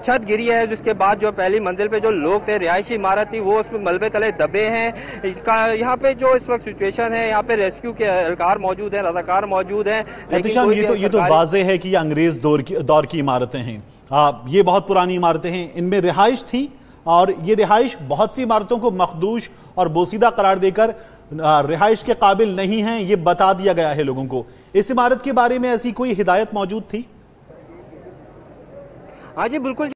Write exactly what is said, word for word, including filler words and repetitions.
छत गिरी है, जिसके बाद जो पहली मंजिल पे जो लोग थे, रिहायशी इमारत थी, वो उसमें मलबे तले दबे हैं। यहाँ पे जो इस वक्त सिचुएशन है, यहाँ पे रेस्क्यू के एहलकार मौजूद हैं, रजाकार मौजूद हैं, लेकिन कोई ये तो ये तो वाज़ेह है कि ये अंग्रेज दौर की दौर की इमारतें हैं। आ, ये बहुत पुरानी इमारतें हैं, इनमें रिहाइश थी और ये रिहाइश बहुत सी इमारतों को मखदूश और बोसीदा करार देकर रिहाइश के काबिल नहीं है, ये बता दिया गया है लोगों को। इस इमारत के बारे में ऐसी कोई हिदायत मौजूद थी? हाँ जी बिल्कुल।